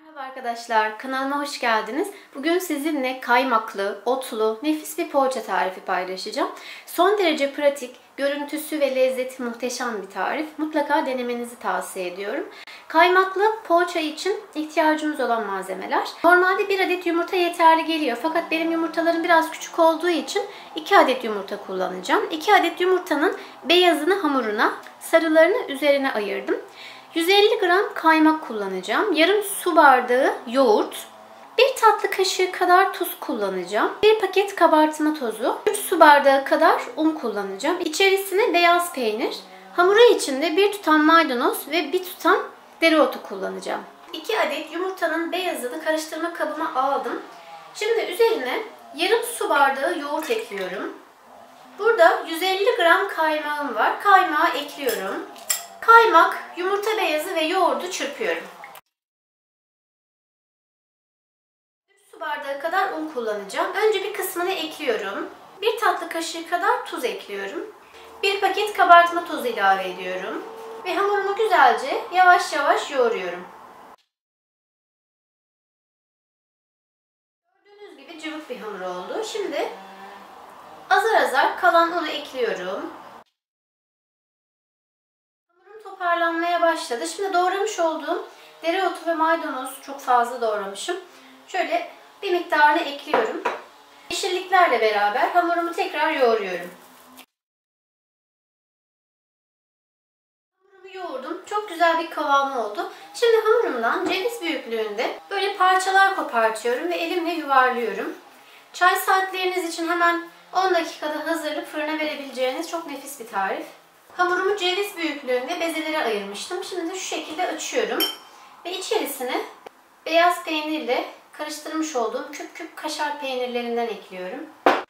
Merhaba arkadaşlar, kanalıma hoş geldiniz. Bugün sizinle kaymaklı, otlu, nefis bir poğaça tarifi paylaşacağım. Son derece pratik, görüntüsü ve lezzeti muhteşem bir tarif. Mutlaka denemenizi tavsiye ediyorum. Kaymaklı poğaça için ihtiyacımız olan malzemeler. Normalde 1 adet yumurta yeterli geliyor. Fakat benim yumurtalarım biraz küçük olduğu için 2 adet yumurta kullanacağım. 2 adet yumurtanın beyazını hamuruna, sarılarını üzerine ayırdım. 150 gram kaymak kullanacağım. Yarım su bardağı yoğurt. 1 tatlı kaşığı kadar tuz kullanacağım. 1 paket kabartma tozu. 3 su bardağı kadar un kullanacağım. İçerisine beyaz peynir. Hamuru içinde 1 tutam maydanoz ve 1 tutam dereotu kullanacağım. 2 adet yumurtanın beyazını karıştırma kabıma aldım. Şimdi üzerine yarım su bardağı yoğurt ekliyorum. Burada 150 gram kaymağım var. Kaymağı ekliyorum. Kaymak, yumurta beyazı ve yoğurdu çırpıyorum. 3 su bardağı kadar un kullanacağım. Önce bir kısmını ekliyorum. 1 tatlı kaşığı kadar tuz ekliyorum. 1 paket kabartma tozu ilave ediyorum. Ve hamurumu güzelce yavaş yavaş yoğuruyorum. Gördüğünüz gibi cıvık bir hamur oldu. Şimdi azar azar kalan unu ekliyorum. Toparlanmaya başladı. Şimdi doğramış olduğum dereotu ve maydanoz, çok fazla doğramışım. Şöyle bir miktarını ekliyorum. Yeşilliklerle beraber hamurumu tekrar yoğuruyorum. Hamurumu yoğurdum. Çok güzel bir kıvamı oldu. Şimdi hamurumdan ceviz büyüklüğünde böyle parçalar kopartıyorum ve elimle yuvarlıyorum. Çay saatleriniz için hemen 10 dakikada hazırlayıp fırına verebileceğiniz çok nefis bir tarif. Hamurumu ceviz büyüklüğünde bezelere ayırmıştım. Şimdi de şu şekilde açıyorum. Ve içerisine beyaz peynirle karıştırmış olduğum küp küp kaşar peynirlerinden ekliyorum.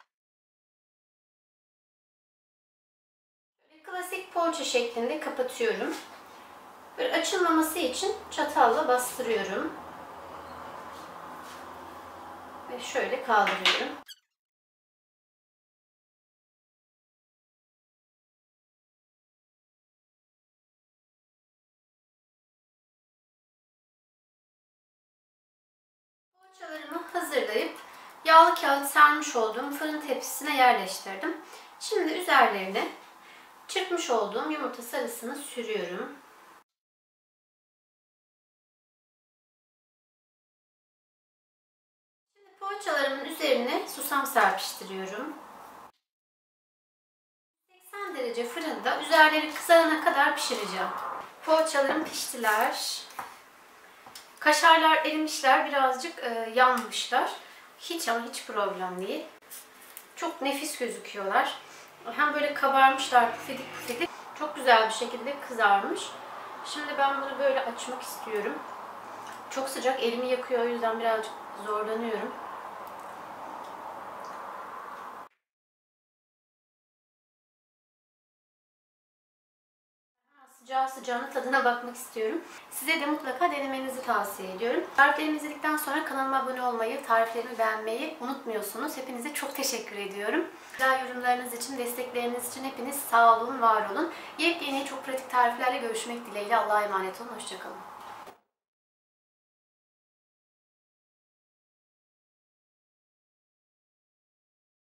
Böyle klasik poğaça şeklinde kapatıyorum. Böyle açılmaması için çatalla bastırıyorum. Ve şöyle kaldırıyorum. Poğaçalarımı hazırlayıp yağlı kağıt sermiş olduğum fırın tepsisine yerleştirdim. Şimdi üzerlerine çırpmış olduğum yumurta sarısını sürüyorum. Şimdi poğaçalarımın üzerine susam serpiştiriyorum. 80 derece fırında üzerleri kızarana kadar pişireceğim. Poğaçalarım piştiler. Kaşarlar erimişler, birazcık yanmışlar. Hiç ama hiç problem değil. Çok nefis gözüküyorlar. Hem böyle kabarmışlar, pufidik pufidik. Çok güzel bir şekilde kızarmış. Şimdi ben bunu böyle açmak istiyorum. Çok sıcak, elimi yakıyor, o yüzden birazcık zorlanıyorum. Sıcağı sıcağına tadına bakmak istiyorum. Size de mutlaka denemenizi tavsiye ediyorum. Tariflerimi izledikten sonra kanalıma abone olmayı, tariflerimi beğenmeyi unutmuyorsunuz. Hepinize çok teşekkür ediyorum. Güzel yorumlarınız için, destekleriniz için hepiniz sağ olun, var olun. Yepyeni çok pratik tariflerle görüşmek dileğiyle. Allah'a emanet olun. Hoşça kalın.